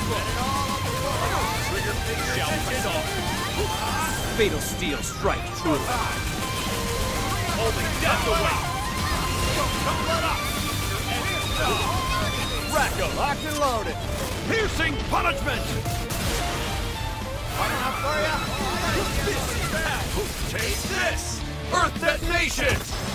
Trigger shall face off. Fatal steel strike true. Only death awaits. Racco, Locked and loaded. piercing punishment. Coming up for ya. Take this! Earth detonation!